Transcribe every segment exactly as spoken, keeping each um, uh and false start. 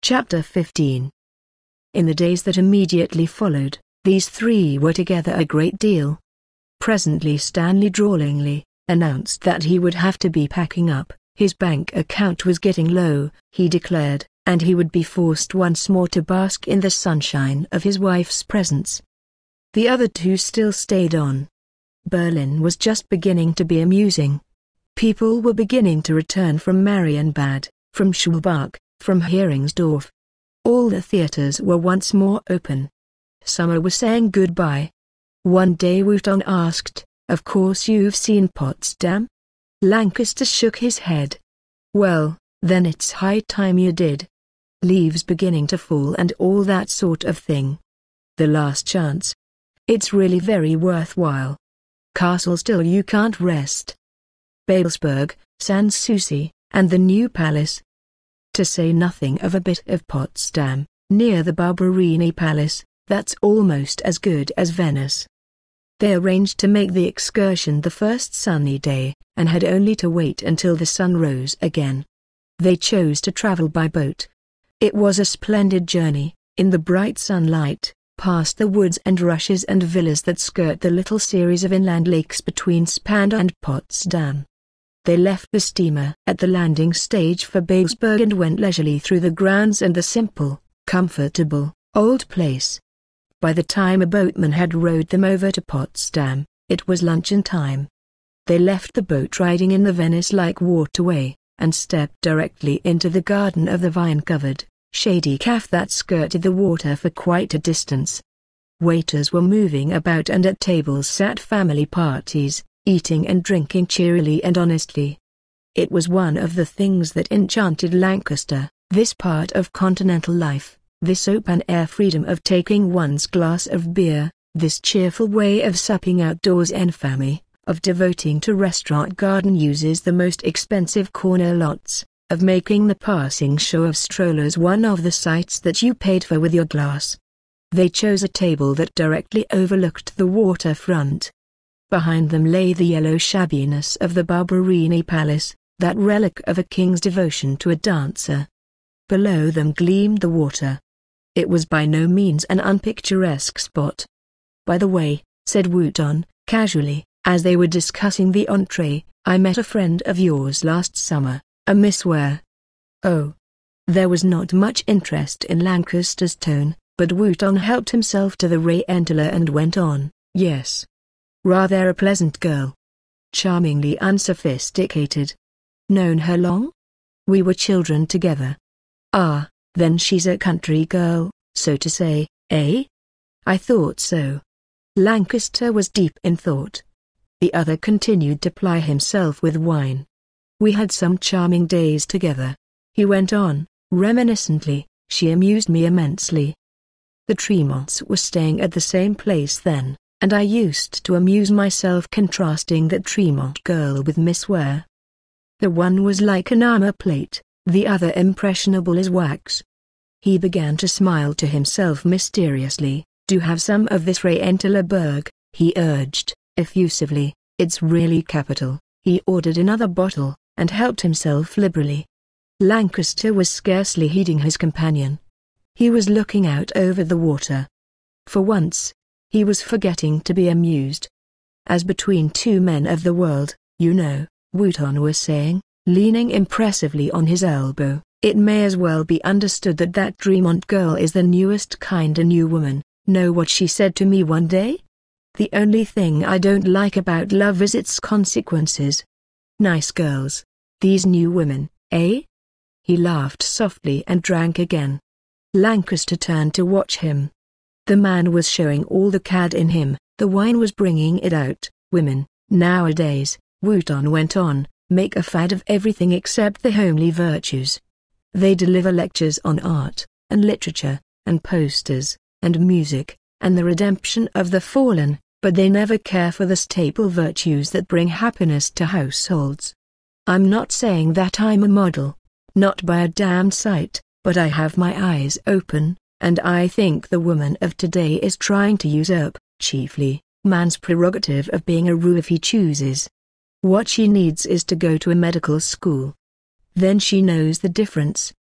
Chapter fifteen. In the days that immediately followed, these three were together a great deal. Presently Stanley drawlingly announced that he would have to be packing up. His bank account was getting low, he declared, and he would be forced once more to bask in the sunshine of his wife's presence. The other two still stayed on. Berlin was just beginning to be amusing. People were beginning to return from Marienbad, from Schulbach, from Heringsdorf. All the theaters were once more open. Summer was saying goodbye. One day Wooton asked, "Of course you've seen Potsdam?" Lancaster shook his head. "Well, then it's high time you did. Leaves beginning to fall and all that sort of thing. The last chance. It's really very worthwhile. Castle still you can't rest. Babelsberg, Sans Souci, and the new palace. To say nothing of a bit of Potsdam, near the Barberini Palace, that's almost as good as Venice." They arranged to make the excursion the first sunny day, and had only to wait until the sun rose again. They chose to travel by boat. It was a splendid journey, in the bright sunlight, past the woods and rushes and villas that skirt the little series of inland lakes between Spandau and Potsdam. They left the steamer at the landing stage for Babelsberg and went leisurely through the grounds and the simple, comfortable, old place. By the time a boatman had rowed them over to Potsdam, it was luncheon time. They left the boat riding in the Venice-like waterway, and stepped directly into the garden of the vine-covered, shady cafe that skirted the water for quite a distance. Waiters were moving about and at tables sat family parties, eating and drinking cheerily and honestly. It was one of the things that enchanted Lancaster, this part of continental life, this open-air freedom of taking one's glass of beer, this cheerful way of supping outdoors en famille, of devoting to restaurant garden uses the most expensive corner lots, of making the passing show of strollers one of the sights that you paid for with your glass. They chose a table that directly overlooked the waterfront. Behind them lay the yellow shabbiness of the Barberini Palace, that relic of a king's devotion to a dancer. Below them gleamed the water. It was by no means an unpicturesque spot. "By the way," said Wooton, casually, as they were discussing the entree, "I met a friend of yours last summer, a Miss Ware." "Oh." There was not much interest in Lancaster's tone, but Wooton helped himself to the Rheinteller and went on, "Yes. Rather a pleasant girl. Charmingly unsophisticated. Known her long?" "We were children together." "Ah, then she's a country girl, so to say, eh?" "I thought so." Lancaster was deep in thought. The other continued to ply himself with wine. "We had some charming days together," he went on, reminiscently. "She amused me immensely. The Tremonts were staying at the same place then, and I used to amuse myself contrasting that Tremont girl with Miss Ware. The one was like an armor plate, the other impressionable as wax." He began to smile to himself mysteriously. "Do have some of this Rheinteller Berg," he urged, effusively. "It's really capital." He ordered another bottle, and helped himself liberally. Lancaster was scarcely heeding his companion. He was looking out over the water. For once, he was forgetting to be amused. "As between two men of the world, you know," Wooton was saying, leaning impressively on his elbow, "it may as well be understood that that Tremont girl is the newest kind of new woman. Know what she said to me one day? 'The only thing I don't like about love is its consequences.' Nice girls. These new women, eh?" He laughed softly and drank again. Lancaster turned to watch him. The man was showing all the cad in him, the wine was bringing it out. "Women, nowadays," Wooton went on, "make a fad of everything except the homely virtues. They deliver lectures on art, and literature, and posters, and music, and the redemption of the fallen, but they never care for the staple virtues that bring happiness to households. I'm not saying that I'm a model, not by a damned sight, but I have my eyes open, and I think the woman of today is trying to usurp, chiefly, man's prerogative of being a roué if he chooses. What she needs is to go to a medical school. Then she knows the difference."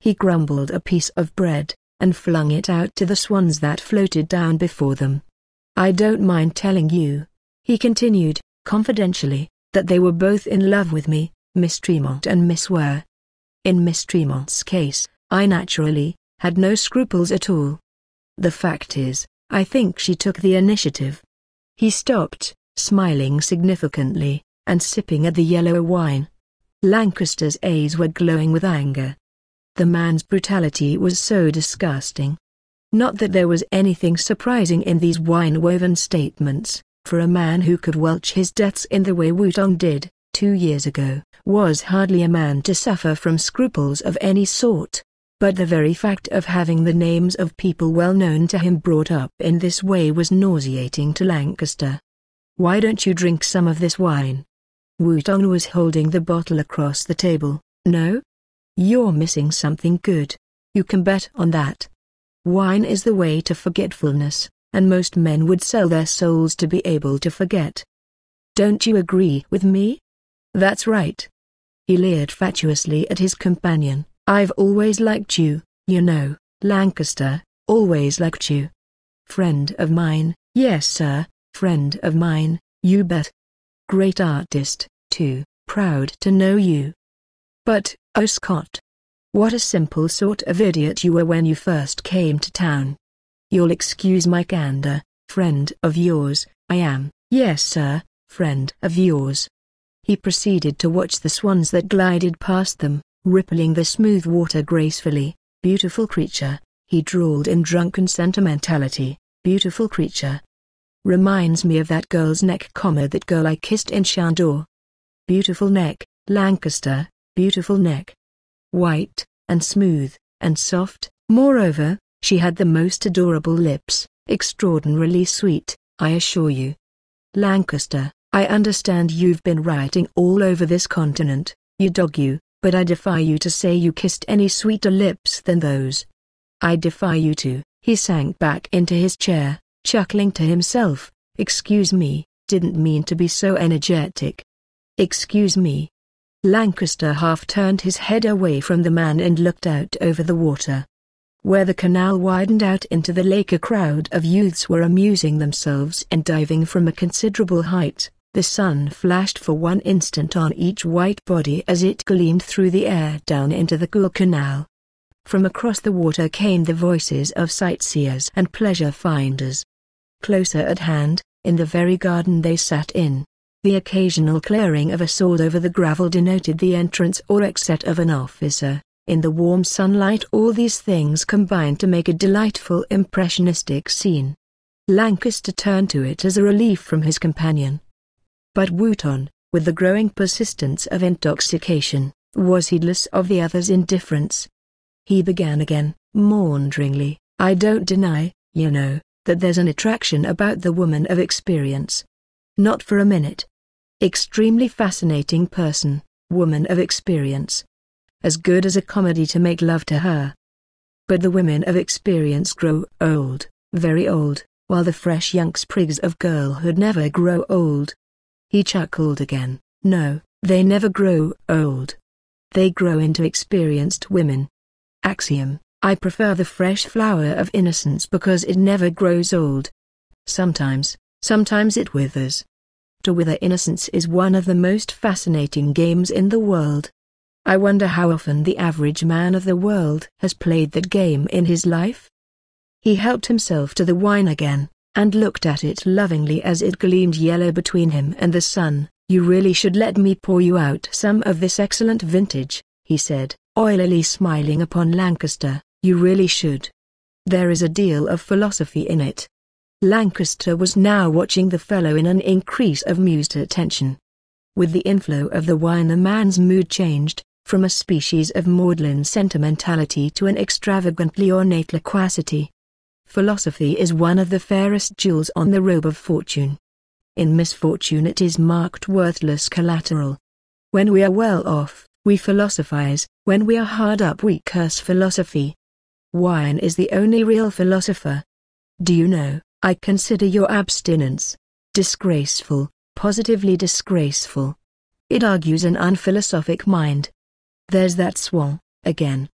He crumbled a piece of bread, and flung it out to the swans that floated down before them. "I don't mind telling you," he continued, confidentially, "that they were both in love with me, Miss Tremont and Miss Ware. In Miss Tremont's case, I naturally had no scruples at all. The fact is, I think she took the initiative." He stopped, smiling significantly, and sipping at the yellow wine. Lancaster's eyes were glowing with anger. The man's brutality was so disgusting. Not that there was anything surprising in these wine-woven statements, for a man who could welch his debts in the way Wutong did, two years ago, was hardly a man to suffer from scruples of any sort. But the very fact of having the names of people well known to him brought up in this way was nauseating to Lancaster. "Why don't you drink some of this wine?" Wutong was holding the bottle across the table. "No? You're missing something good. You can bet on that. Wine is the way to forgetfulness, and most men would sell their souls to be able to forget. Don't you agree with me?" "That's right." He leered fatuously at his companion. "I've always liked you, you know, Lancaster, always liked you. Friend of mine, yes sir, friend of mine, you bet. Great artist, too, proud to know you. But, oh Scott, what a simple sort of idiot you were when you first came to town. You'll excuse my candor, friend of yours, I am, yes sir, friend of yours." He proceeded to watch the swans that glided past them, rippling the smooth water gracefully. "Beautiful creature," he drawled in drunken sentimentality, "beautiful creature. Reminds me of that girl's neck, comma that girl I kissed in Chandor. Beautiful neck, Lancaster, beautiful neck. White, and smooth, and soft, moreover, she had the most adorable lips, extraordinarily sweet, I assure you. Lancaster, I understand you've been writing all over this continent, you dog you, but I defy you to say you kissed any sweeter lips than those. I defy you to." He sank back into his chair, chuckling to himself. "Excuse me, didn't mean to be so energetic. Excuse me." Lancaster half turned his head away from the man and looked out over the water. Where the canal widened out into the lake, a crowd of youths were amusing themselves and diving from a considerable height. The sun flashed for one instant on each white body as it gleamed through the air down into the cool canal. From across the water came the voices of sightseers and pleasure-finders. Closer at hand, in the very garden they sat in, the occasional clearing of a sword over the gravel denoted the entrance or exit of an officer. In the warm sunlight all these things combined to make a delightful impressionistic scene. Lancaster turned to it as a relief from his companion. But Wutong, with the growing persistence of intoxication, was heedless of the other's indifference. He began again, maunderingly, "I don't deny, you know, that there's an attraction about the woman of experience. Not for a minute. Extremely fascinating person, woman of experience. As good as a comedy to make love to her. But the women of experience grow old, very old, while the fresh young sprigs of girlhood never grow old." He chuckled again. "No, they never grow old. They grow into experienced women. Axiom, I prefer the fresh flower of innocence because it never grows old. Sometimes, sometimes it withers. To wither innocence is one of the most fascinating games in the world. I wonder how often the average man of the world has played that game in his life?" He helped himself to the wine again, and looked at it lovingly as it gleamed yellow between him and the sun. "You really should let me pour you out some of this excellent vintage," he said, oilily smiling upon Lancaster. "You really should. There is a deal of philosophy in it." Lancaster was now watching the fellow in an increase of amused attention. With the inflow of the wine the man's mood changed, from a species of maudlin sentimentality to an extravagantly ornate loquacity. Philosophy is one of the fairest jewels on the robe of fortune. In misfortune it is marked worthless collateral. When we are well off, we philosophize; when we are hard up we curse philosophy. Wine is the only real philosopher. Do you know, I consider your abstinence disgraceful, positively disgraceful. It argues an unphilosophic mind. There's that swan, again.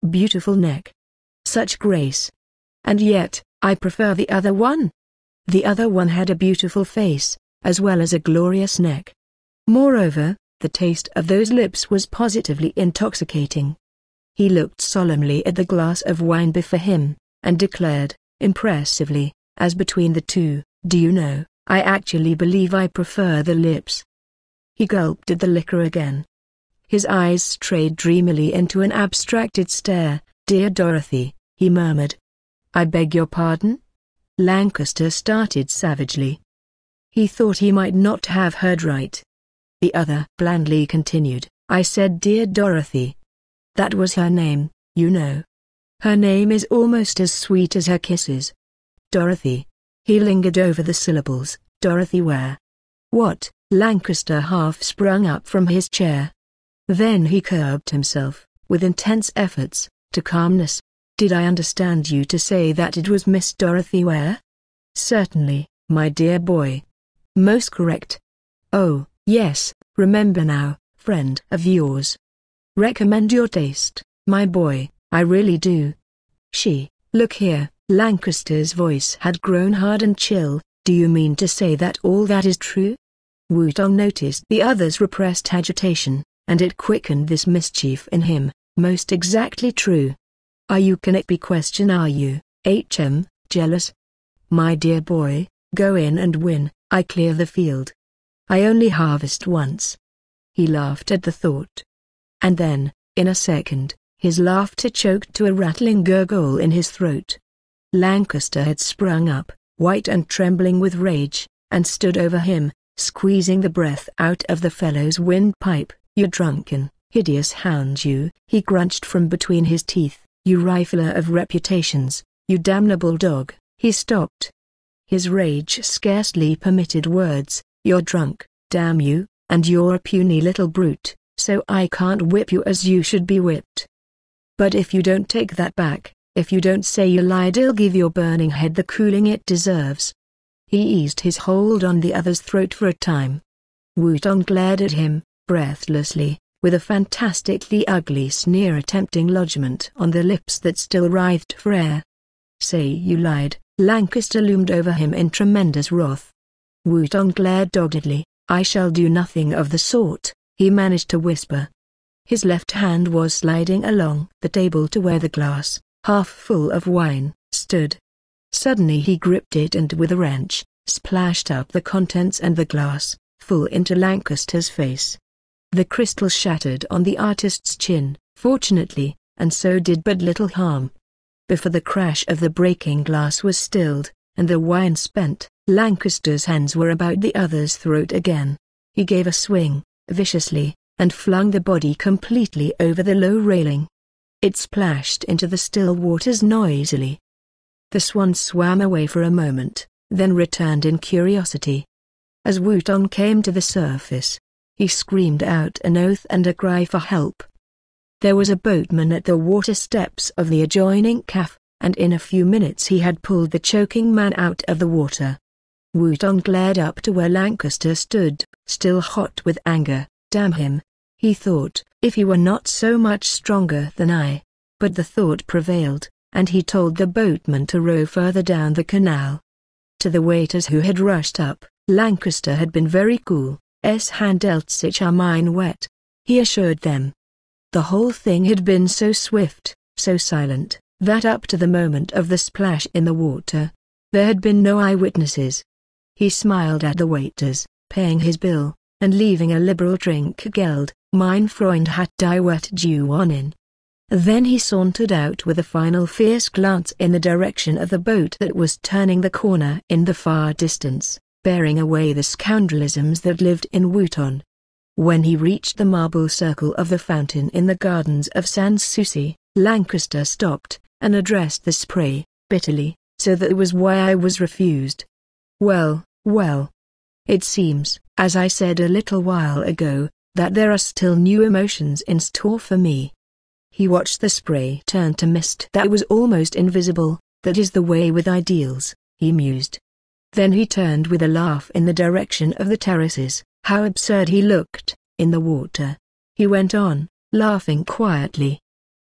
Beautiful neck. Such grace. And yet, I prefer the other one. The other one had a beautiful face, as well as a glorious neck. Moreover, the taste of those lips was positively intoxicating. He looked solemnly at the glass of wine before him, and declared, impressively, as between the two, "Do you know, I actually believe I prefer the lips." He gulped at the liquor again. His eyes strayed dreamily into an abstracted stare. "Dear Dorothy," he murmured. "I beg your pardon?" Lancaster started savagely. He thought he might not have heard right. The other blandly continued, "I said dear Dorothy. That was her name, you know. Her name is almost as sweet as her kisses. Dorothy." He lingered over the syllables. "Dorothy where?" "What?" Lancaster half sprung up from his chair. Then he curbed himself, with intense efforts, to calmness. "Did I understand you to say that it was Miss Dorothy Ware?" "Certainly, my dear boy." "Most correct." "Oh, yes, remember now, friend of yours. Recommend your taste, my boy, I really do." "She, look here," Lancaster's voice had grown hard and chill, "do you mean to say that all that is true?" Wutong noticed the other's repressed agitation, and it quickened this mischief in him. "Most exactly true." "Are you can it be question are you, hm, jealous?" "My dear boy, go in and win, I clear the field. I only harvest once." He laughed at the thought. And then, in a second, his laughter choked to a rattling gurgle in his throat. Lancaster had sprung up, white and trembling with rage, and stood over him, squeezing the breath out of the fellow's windpipe. "You drunken, hideous hound you," he grunched from between his teeth. "You rifler of reputations, you damnable dog." He stopped. His rage scarcely permitted words. "You're drunk, damn you, and you're a puny little brute, so I can't whip you as you should be whipped. But if you don't take that back, if you don't say you lied, I'll give your burning head the cooling it deserves." He eased his hold on the other's throat for a time. Wutong glared at him, breathlessly, with a fantastically ugly sneer attempting lodgment on the lips that still writhed for air. "Say you lied." Lancaster loomed over him in tremendous wrath. Wutong glared doggedly. "I shall do nothing of the sort," he managed to whisper. His left hand was sliding along the table to where the glass, half full of wine, stood. Suddenly he gripped it and with a wrench, splashed up the contents and the glass, full into Lancaster's face. The crystal shattered on the artist's chin, fortunately, and so did but little harm. Before the crash of the breaking glass was stilled, and the wine spent, Lancaster's hands were about the other's throat again. He gave a swing, viciously, and flung the body completely over the low railing. It splashed into the still waters noisily. The swan swam away for a moment, then returned in curiosity. As Wutong came to the surface, he screamed out an oath and a cry for help. There was a boatman at the water steps of the adjoining cafe, and in a few minutes he had pulled the choking man out of the water. Wutong glared up to where Lancaster stood, still hot with anger. "Damn him," he thought, "if he were not so much stronger than I." But the thought prevailed, and he told the boatman to row further down the canal. To the waiters who had rushed up, Lancaster had been very cool. "S handelt sich are mine wet," he assured them. The whole thing had been so swift, so silent, that up to the moment of the splash in the water, there had been no eyewitnesses. He smiled at the waiters, paying his bill, and leaving a liberal drink geld. "Mein Freund hat die wet gewonnen." Then he sauntered out with a final fierce glance in the direction of the boat that was turning the corner in the far distance, bearing away the scoundrelisms that lived in Wutong. When he reached the marble circle of the fountain in the gardens of Sans Souci, Lancaster stopped, and addressed the spray, bitterly, "So that was why I was refused. Well, well. It seems, as I said a little while ago, that there are still new emotions in store for me." He watched the spray turn to mist that was almost invisible. "That is the way with ideals," he mused. Then he turned with a laugh in the direction of the terraces. How absurd he looked, in the water. He went on, laughing quietly.